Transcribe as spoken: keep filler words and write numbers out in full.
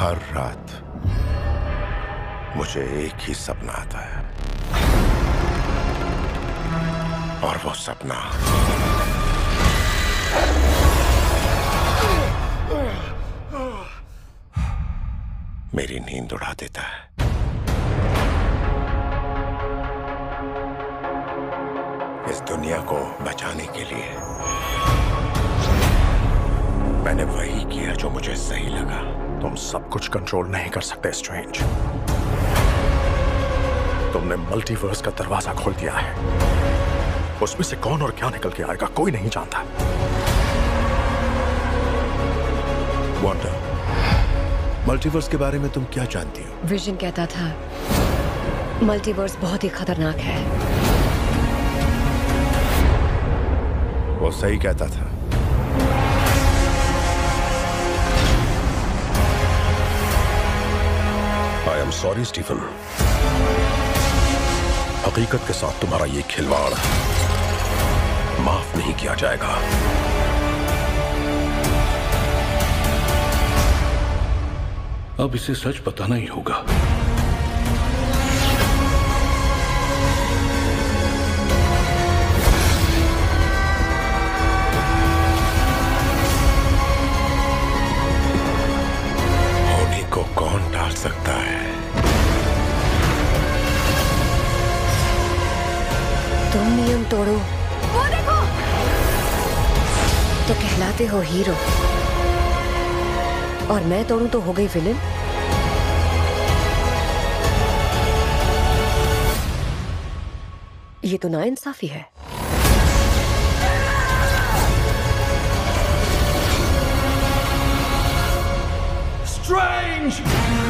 हर रात मुझे एक ही सपना आता है, और वो सपना मेरी नींद उड़ा देता है। इस दुनिया को बचाने के लिए मैंने वही किया जो मुझे सही लगा। तुम सब कुछ कंट्रोल नहीं कर सकते स्ट्रेंज। तुमने मल्टीवर्स का दरवाजा खोल दिया है। उसमें से कौन और क्या निकल के आएगा कोई नहीं जानता। वांडा, मल्टीवर्स के बारे में तुम क्या जानती हो? विजन कहता था मल्टीवर्स बहुत ही खतरनाक है। वो सही कहता था। आई एम सॉरी स्टीफन, हकीकत के साथ तुम्हारा ये खिलवाड़ माफ नहीं किया जाएगा। अब इसे सच बताना ही होगा। होनी को कौन टाल सकता है? तुम नियम तोड़ो वो देखो तो कहलाते हो हीरो, और मैं तोड़ूं तो हो गई विलन। ये तो नाइंसाफी है। Strange!